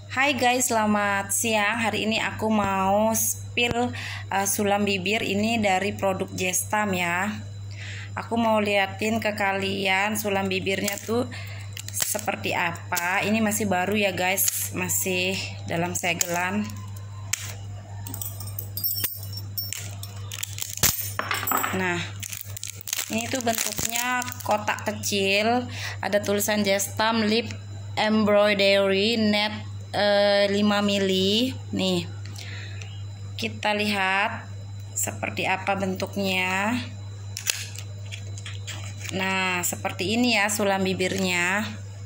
Hai guys, selamat siang. Hari ini aku mau spill sulam bibir ini dari produk Jestam ya. Aku mau liatin ke kalian sulam bibirnya tuh seperti apa. Ini masih baru ya guys, masih dalam segelan. Nah, ini tuh bentuknya kotak kecil, ada tulisan Jestam Lip Embroidery Net 5 mili. Nih, kita lihat seperti apa bentuknya. Nah, seperti ini ya sulam bibirnya.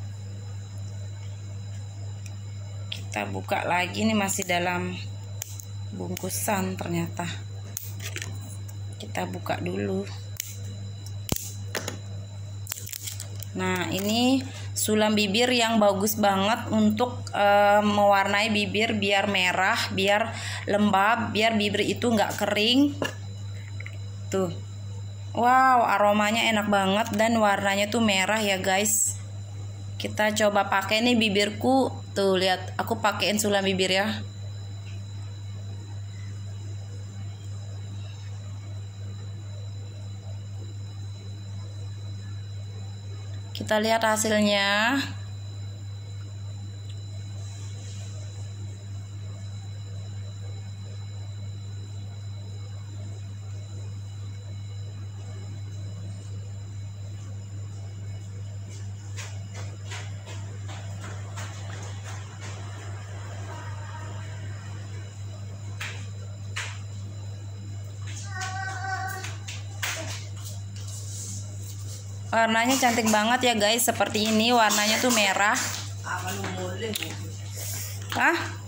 Kita buka lagi, nih masih dalam bungkusan ternyata. Kita buka dulu. Nah, ini sulam bibir yang bagus banget untuk mewarnai bibir biar merah, biar lembab, biar bibir itu nggak kering. Tuh, wow, aromanya enak banget dan warnanya tuh merah ya guys. Kita coba pakai nih bibirku. Tuh, lihat, aku pakein sulam bibir ya. Kita lihat hasilnya. Warnanya cantik banget ya guys, seperti ini warnanya tuh merah. Hah?